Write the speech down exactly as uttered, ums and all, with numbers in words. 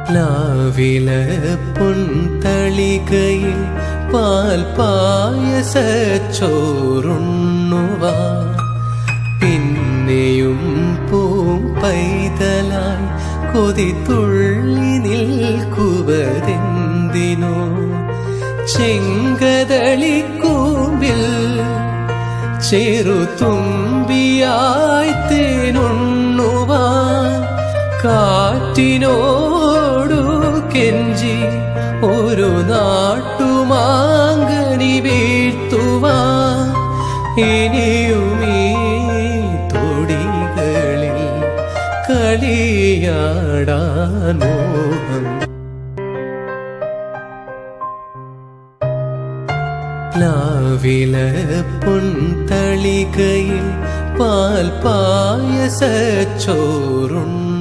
പ്ലാവില പൊൻതളികയിൽ പാൽ പായസച്ചോറുണ്ണുവാൻ പിന്നെയും പൂം പൈതലായി കൊതിത്തുള്ളി നിൽക്കുവതെന്തിനോ ചെങ്കതളിക്കൂമ്പിൽ ചെറുതുമ്പിയായി തേനുണ്ണുവാൻ കാറ്റിനോടു കെഞ്ചി ഒരു നാട്ടുമാങ്കനി വീഴ്ത്തുവാൻ ഇനിയുമീ തൊടികളിൽ കളിയാടാൻ മോഹം. പ്ലാവില പൊൻതളികയിൽ പാൽ പായസച്ചോറുണ്ണുവാൻ